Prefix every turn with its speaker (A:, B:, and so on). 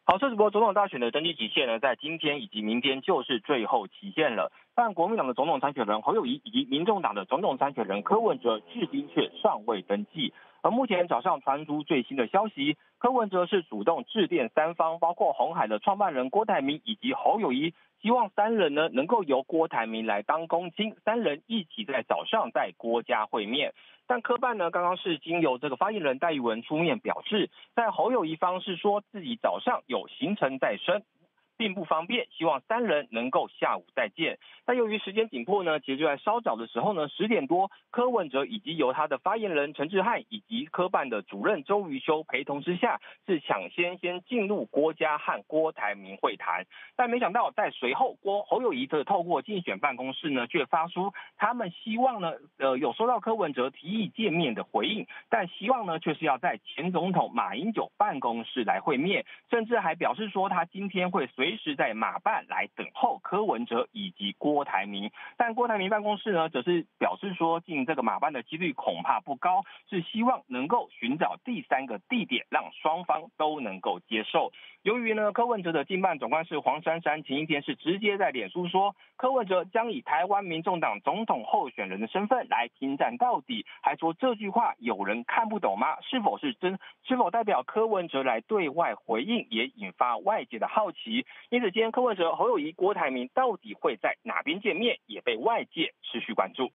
A: 好，这波总统大选的登记期限呢，在今天以及明天就是最后期限了。但国民党的总统参选人侯友宜以及民众党的总统参选人柯文哲至今却尚未登记。而目前早上传出最新的消息，柯文哲是主动致电三方，包括鸿海的创办人郭台铭以及侯友宜，希望三人呢能够由郭台铭来当公亲，三人一起在早上在郭家会面。但科办呢，刚刚是经由这个发言人戴玉文出面表示，在侯友宜方是说自己早上有行程在身，并不方便，希望三人能够下午再见。但由于时间紧迫呢，其实就在稍早的时候呢，10点多，柯文哲以及由他的发言人陈志汉以及科办的主任周瑜修陪同之下，是抢先进入郭家和郭台铭会谈。但没想到在随后侯友宜的透过竞选办公室呢，却发出他们希望呢，有收到柯文哲提议见面的回应，但希望呢却是要在前总统马英九办公室来会面，甚至还表示说他今天会随时在马办来等候柯文哲以及郭台铭。但郭台铭办公室呢，则是表示说进这个马办的几率恐怕不高，是希望能够寻找第三个地点，让双方都能够接受。由于呢，柯文哲的竞办总干事黄珊珊前一天是直接在脸书说，柯文哲将以台湾民众党总统候选人的身份来拼战到底，还说这句话有人看不懂吗？是否代表柯文哲来对外回应，也引发外界的好奇。因此，今天柯文哲、侯友宜、郭台铭到底会在哪边见面，也被外界持续关注。